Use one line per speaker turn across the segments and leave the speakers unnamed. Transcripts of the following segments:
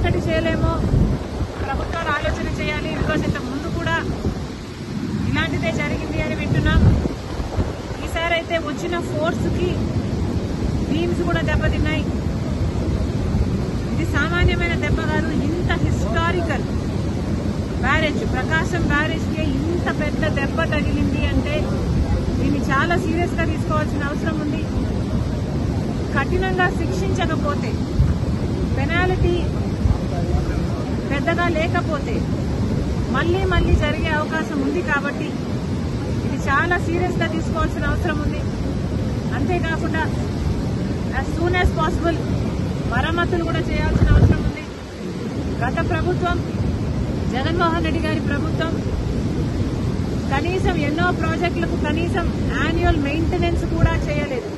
ఒక్కటి చేయలేమో ప్రభుత్వాలు ఆలోచన చేయాలి. బికాజ్ ఇంతకు ముందు కూడా ఇలాంటిదే జరిగింది అని వింటున్నాం. ఈసారి అయితే వచ్చిన ఫోర్స్కి బీమ్స్ కూడా దెబ్బతిన్నాయి. ఇది సామాన్యమైన దెబ్బ కాదు. ఇంత హిస్టారికల్ బ్యారేజ్, ప్రకాశం బ్యారేజ్కి ఇంత పెద్ద దెబ్బ తగిలింది అంటే దీన్ని చాలా సీరియస్గా తీసుకోవాల్సిన అవసరం ఉంది. కఠినంగా శిక్షించకపోతే, పెనాల్టీ పెద్దగా లేకపోతే మళ్లీ మళ్లీ జరిగే అవకాశం ఉంది. కాబట్టి ఇది చాలా సీరియస్గా తీసుకోవాల్సిన అవసరం ఉంది. అంతేకాకుండా యాజ్ సూన్ యాజ్ పాసిబుల్ మరమ్మతులు కూడా చేయాల్సిన అవసరం ఉంది. గత ప్రభుత్వం, జగన్మోహన్ రెడ్డి గారి ప్రభుత్వం కనీసం ఎన్నో ప్రాజెక్టులకు కనీసం యాన్యువల్ మెయింటెనెన్స్ కూడా చేయలేదు.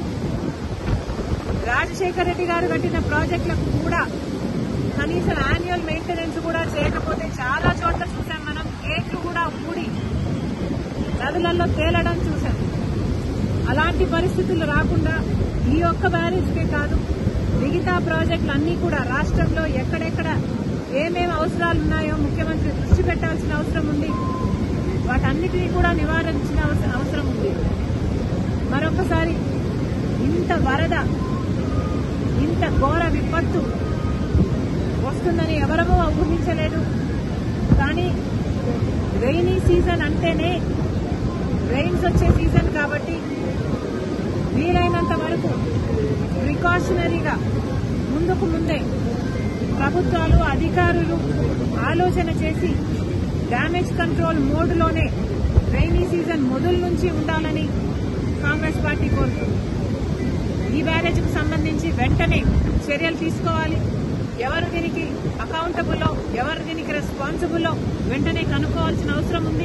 రాజశేఖర్ రెడ్డి గారు కట్టిన ప్రాజెక్టులకు కూడా కనీసం యాన్యువల్ మెయింటెనెన్స్ కూడా చేయకపోతే చాలా చోట్ల చూసాం మనం. గేట్లు కూడా ఊడి నదులలో తేలడం చూసాం. అలాంటి పరిస్థితులు రాకుండా ఈ ఒక్క బ్యారేజ్కే కాదు, మిగతా ప్రాజెక్టులు అన్నీ కూడా రాష్ట్రంలో ఎక్కడెక్కడ ఏమేమి అవసరాలు ఉన్నాయో ముఖ్యమంత్రి దృష్టి పెట్టాల్సిన అవసరం ఉంది. వాటన్నిటినీ కూడా నివారించిన అవసరం ఉంది. మరొకసారి ఇంత వరద, ఇంత ఘోర విపత్తు వస్తుందని ఎవరమూ ఊహించలేదు. కానీ రెయినీ సీజన్ అంటేనే రెయిన్స్ వచ్చే సీజన్ కాబట్టి వీలైనంత వరకు ప్రికాషనరీగా ముందుకు ముందే ప్రభుత్వాలు, అధికారులు ఆలోచన చేసి డ్యామేజ్ కంట్రోల్ మోడ్లోనే రెయినీ సీజన్ మొదలు నుంచి ఉండాలని కాంగ్రెస్ పార్టీ కోరుతుంది. ఈ బ్యారేజ్కు సంబంధించి వెంటనే చర్యలు తీసుకోవాలి. ఎవరు దీనికి అకౌంటబుల్లో, ఎవరు దీనికి రెస్పాన్సిబుల్లో వెంటనే కనుక్కోవాల్సిన అవసరం ఉంది.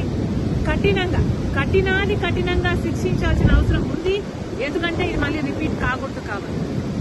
కఠినంగా శిక్షించాల్సిన అవసరం ఉంది. ఎందుకంటే ఇది మళ్ళీ రిపీట్ కాకూడదు కాబట్టి.